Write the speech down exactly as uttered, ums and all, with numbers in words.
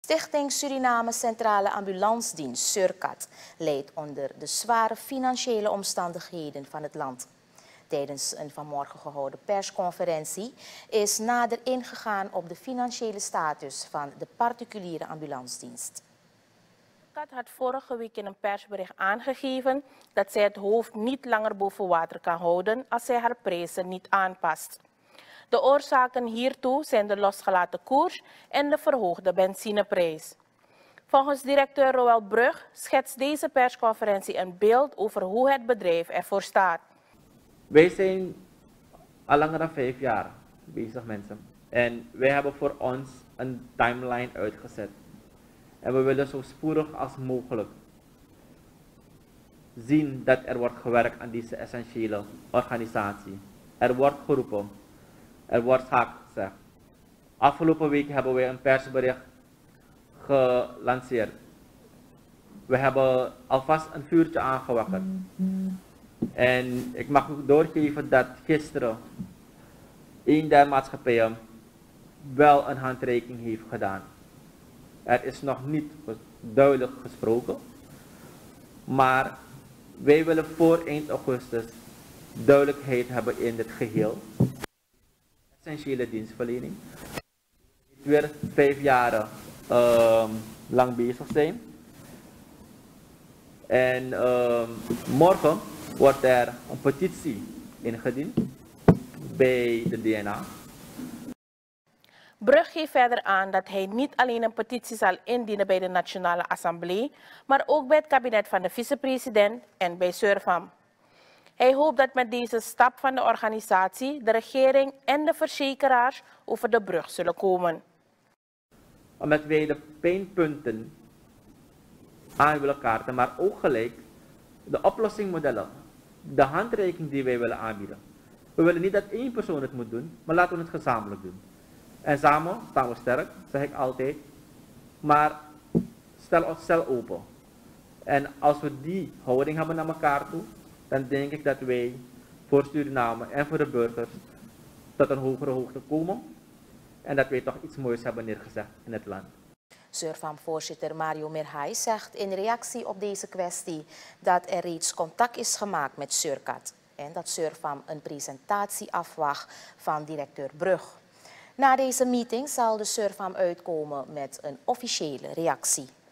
Stichting Suriname Centrale Ambulance Dienst, Surcat, leidt onder de zware financiële omstandigheden van het land. Tijdens een vanmorgen gehouden persconferentie is nader ingegaan op de financiële status van de particuliere ambulancedienst. Surcat had vorige week in een persbericht aangegeven dat zij het hoofd niet langer boven water kan houden als zij haar prijzen niet aanpast. De oorzaken hiertoe zijn de losgelaten koers en de verhoogde benzineprijs. Volgens directeur Roel Brug schetst deze persconferentie een beeld over hoe het bedrijf ervoor staat. Wij zijn al langer dan vijf jaar bezig, mensen. En wij hebben voor ons een timeline uitgezet. En we willen zo spoedig als mogelijk zien dat er wordt gewerkt aan deze essentiële organisatie. Er wordt geroepen. Er wordt zaak gezegd. Afgelopen week hebben wij een persbericht gelanceerd. We hebben alvast een vuurtje aangewakkerd. En ik mag ook doorgeven dat gisteren een der maatschappijen wel een handreiking heeft gedaan. Er is nog niet duidelijk gesproken, maar wij willen voor eind augustus duidelijkheid hebben in het geheel. Essentiële dienstverlening. Weer vijf jaren uh, lang bezig zijn. En uh, morgen wordt er een petitie ingediend bij de D N A. Brug geeft verder aan dat hij niet alleen een petitie zal indienen bij de Nationale Assemblée, maar ook bij het kabinet van de vicepresident en bij Surfam. Hij hoopt dat met deze stap van de organisatie de regering en de verzekeraars over de brug zullen komen. Omdat wij de pijnpunten aan willen kaarten, maar ook gelijk de oplossingmodellen, de handreiking die wij willen aanbieden. We willen niet dat één persoon het moet doen, maar laten we het gezamenlijk doen. En samen staan we sterk, zeg ik altijd, maar stel onszelf open. En als we die houding hebben naar elkaar toe, dan denk ik dat wij voor Suriname en voor de burgers tot een hogere hoogte komen. En dat wij toch iets moois hebben neergezet in het land. Surfam-voorzitter Mario Mirhai zegt in reactie op deze kwestie dat er reeds contact is gemaakt met Surcat. En dat Surfam een presentatie afwacht van directeur Brug. Na deze meeting zal de Surfam uitkomen met een officiële reactie.